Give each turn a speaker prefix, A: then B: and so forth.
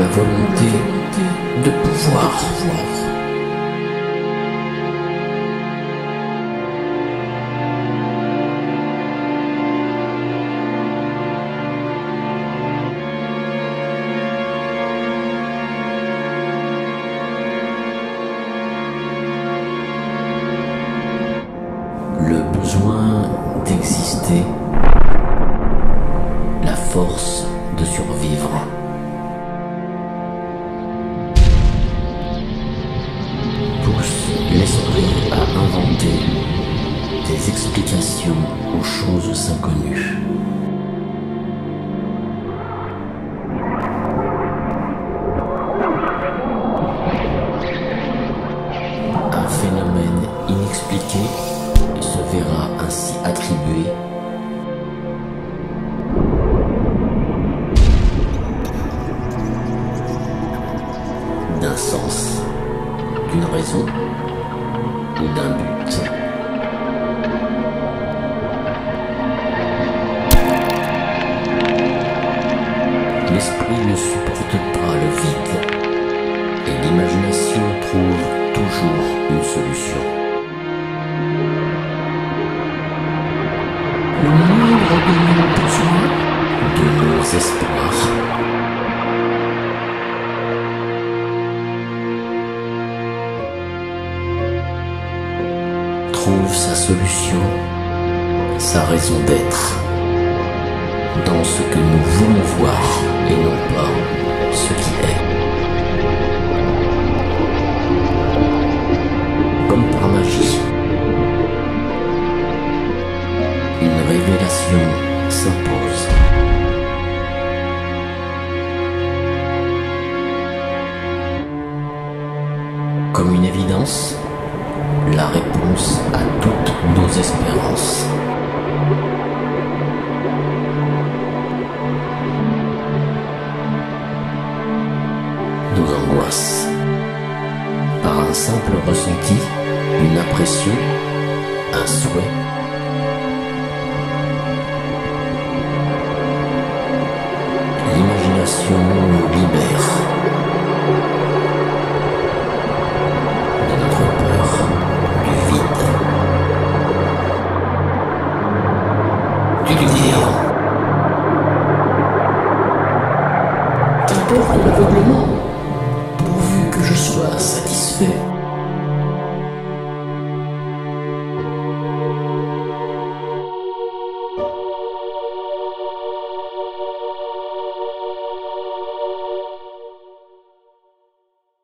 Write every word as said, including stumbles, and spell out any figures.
A: volonté de pouvoir. Le besoin d'exister, la force de survivre. Pousse l'esprit à inventer des explications aux choses inconnues. Un phénomène inexpliqué se verra ainsi attribué d'un sens, d'une raison ou d'un but. L'esprit ne supporte pas le vide et l'imagination trouve toujours une solution. Le moindre de nos besoins, de nos espoirs, trouve sa solution, sa raison d'être, dans ce que nous voulons voir et non pas ce qui est. Comme par magie, une révélation s'impose. Comme une évidence, la réponse à toutes nos espérances. Nos angoisses. Par un simple ressenti, une impression, un souhait. L'imagination nous libère de notre peur du vide, du lumière.